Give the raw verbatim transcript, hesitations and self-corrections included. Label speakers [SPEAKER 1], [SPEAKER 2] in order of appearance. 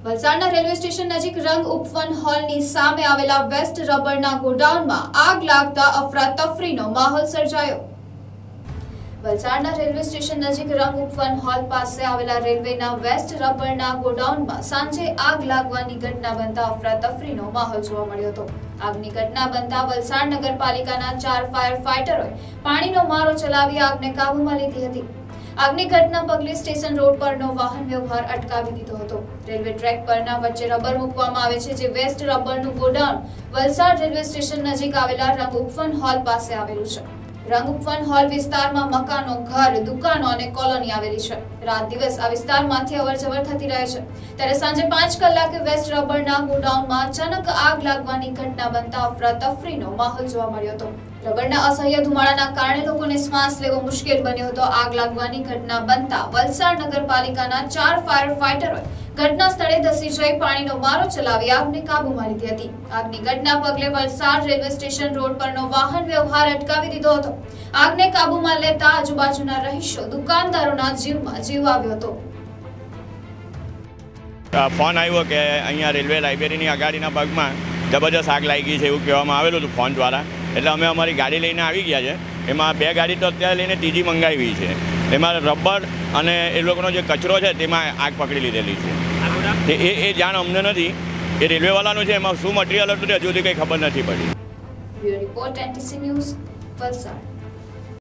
[SPEAKER 1] વલસાડના railway station નજીક રંગ ઉપવન હોલની સામે આવેલા વેસ્ટ રબરના ગોડાઉનમાં આગ લાગતા અફરાતફરીનો માહોલ સર્જાયો। વલસાડના રેલવે સ્ટેશન નજીક રંગ ઉપવન હોલ પાસે આવેલા રેલવેના વેસ્ટ રબરના ગોડાઉનમાં સાંજે આગ લાગવાની ઘટના બનતા અફરાતફરીનો માહોલ જોવા મળ્યો હતો। આગની ઘટના બનતા વલસાડ નગરપાલિકાના ચાર ફાયર ફાઇટરોએ પાણીનો મારો ચલાવી આગને કાબૂમાં લીધી હતી। આગની ઘટના પગલે સ્ટેશન રોડ પરનો વાહન વ્યવહાર અટકાવી દીધો હતો। રેલવે ટ્રેક પરના વચ્ચે રબર મૂકવામાં આવે છે, જે વેસ્ટ રબરનું ગોડાઉન વલસાડ રેલવે સ્ટેશન નજીક આવેલા રંગ ઉપવન હોલ પાસે આવેલું છે। રંગ ઉપવન હોલ વિસ્તારમાં મકાનો, ઘર, દુકાનો અને કોલોની આવેલી છે। રાત દિવસ આ વિસ્તારમાંથી અવરજવર થતી રહે છે, ત્યારે સાંજે પાંચ કલાકે વેસ્ટ રબરના ગોડાઉનમાં અચાનક આગ લાગવાની ઘટના બનતા અફરાતફરીનો માહોલ જોવા મળ્યો હતો। રબરના અસહ્ય ધુમાડાના કારણે લોકોને શ્વાસ લેવો મુશ્કેલ બન્યો હતો। આગ લાગવાની ઘટના બનતા વલસાડ નગરપાલિકાના ચાર ફાયર ફાઇટરોએ ઘટના સ્થળે ધસી જઈ પાણીનો મારો ચલાવી આગને કાબૂમાં લીધી હતી। આગની ઘટના પગલે વલસાડ રેલવે સ્ટેશન રોડ પરનો વાહન વ્યવહાર અટકાવી દીધો હતો। આગને કાબૂમાં લેતા આજુબાજુના રહીશો, દુકાનદારોના જીવમાં જીવ આવ્યો હતો।
[SPEAKER 2] ફોન આવ્યો કે અહીંયા રેલવે લાઇબ્રેરીની અગાડીના ભાગમાં જબરજસ્ત આગ લાગી છે એવું કહેવામાં આવેલું હતું ફોન દ્વારા। એટલે અમે અમારી ગાડી લઈને આવી ગયા છે। એમાં બે ગાડી તો અત્યારે લઈને ત્રીજી મંગાવી છે। એમાં રબર અને એ લોકોનો જે કચરો છે તેમાં આગ પકડી લીધેલી છે। એ એ જાણ અમને નથી, એ રેલવેવાળાનું છે। એમાં શું મટીરિયલ હતું તે હજુ સુધી કંઈ ખબર નથી પડી।
[SPEAKER 1] Bureau report NTC news, Valsad.